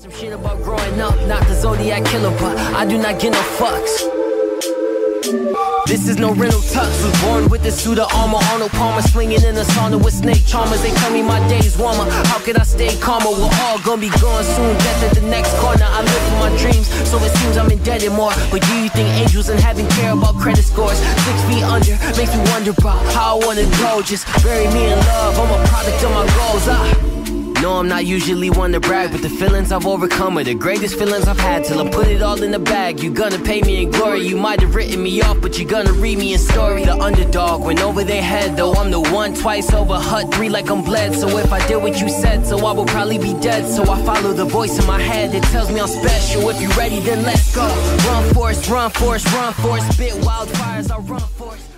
Some shit about growing up, not the Zodiac killer, but I do not get no fucks. This is no rental tux. Was born with a suit of armor, Arnold Palmer swinging in a sauna with snake charmers. They tell me my day's warmer. How could I stay calmer? We're all gonna be gone soon. Death at the next corner. I live for my dreams, so it seems I'm indebted more. But do you think angels and heaven care about credit scores? 6 feet under makes me wonder about how I wanna go. Just bury me in love. I'm a product of my goals. No, I'm not usually one to brag, but the feelings I've overcome are the greatest feelings I've had. Till I put it all in the bag. You gonna pay me in glory. You might have written me off, but you gonna read me in story. The underdog went over their head, though I'm the one twice over. Hut 3 like I'm bled. So if I did what you said, so I will probably be dead. So I follow the voice in my head that tells me I'm special. If you ready, then let's go. Run for us, run for us, run for us. Spit wildfires, I run for us.